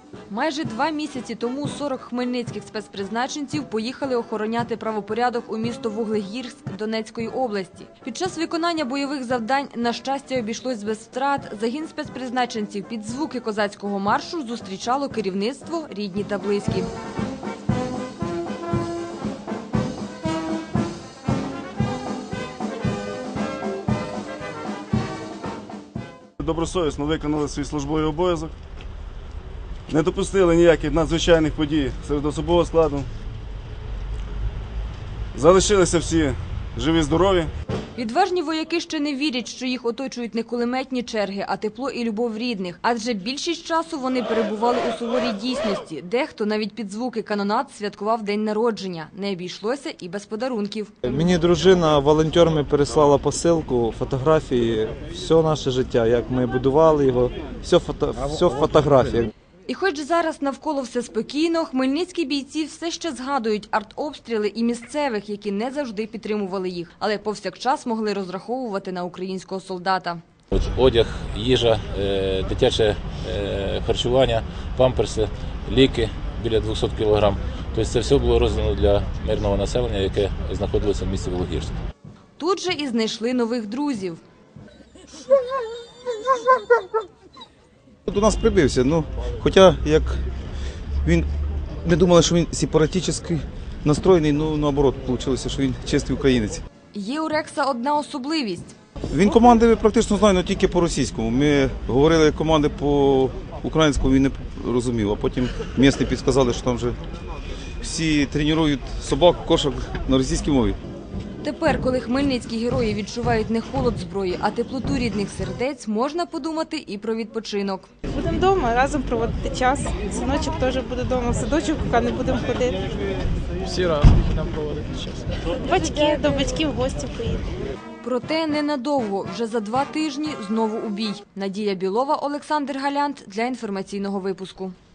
Майже 2 місяці тому 40 хмельницьких спецпризначенців поїхали охороняти правопорядок у місто Вуглегірськ Донецької області. Під час виконання бойових завдань, на щастя, обійшлось без втрат. Загін спецпризначенців під звуки козацького маршу зустрічало керівництво, рідні та близькі. Добросовісно виконали свій службовий обов'язок, не допустили ніяких надзвичайних подій серед особового складу. Залишилися всі живі-здорові. Відважні вояки ще не вірять, що їх оточують не кулеметні черги, а тепло і любов рідних. Адже більшість часу вони перебували у суворій дійсності. Дехто навіть під звуки канонад святкував день народження. Не обійшлося і без подарунків. Мені дружина волонтерами переслала посилку, фотографії, все наше життя, як ми будували його, все в фотографіях. І хоч зараз навколо все спокійно, хмельницькі бійці все ще згадують артобстріли і місцевих, які не завжди підтримували їх, але повсякчас могли розраховувати на українського солдата. Одяг, їжа, дитяче харчування, памперси, ліки біля 200 кг. Тобто це все було роздано для мирного населення, яке знаходилося в місті Вуглегірськ. Тут же і знайшли нових друзів. До нас прибився, хоча як він, ми думали, що він сепаратистськи настроєний, наоборот, вийшло, що він чистий українець. Є у Рекса одна особливість. Він команди практично знає, але тільки по-російському. Ми говорили команди по-українському, він не розумів, а потім місцеві підказали, що там вже всі тренують собак, кошок на російській мові. Тепер, коли хмельницькі герої відчувають не холод зброї, а теплоту рідних сердець, можна подумати і про відпочинок. Будемо вдома, разом проводити час. Синочок теж буде вдома, в садочок, поки не будемо ходити. Всі разом будемо проводити час. До батьків в гості поїдемо. Проте ненадовго, вже за 2 тижні знову у бій. Надія Білова, Олександр Галянт для інформаційного випуску.